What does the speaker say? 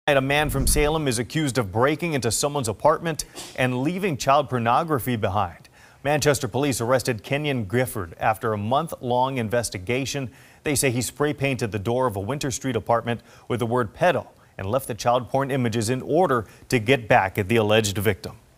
A man from Salem is accused of breaking into someone's apartment and leaving child pornography behind. Manchester police arrested Kenyoun Gifford after a month-long investigation. They say he spray painted the door of a Winter Street apartment with the word pedo and left the child porn images in order to get back at the alleged victim.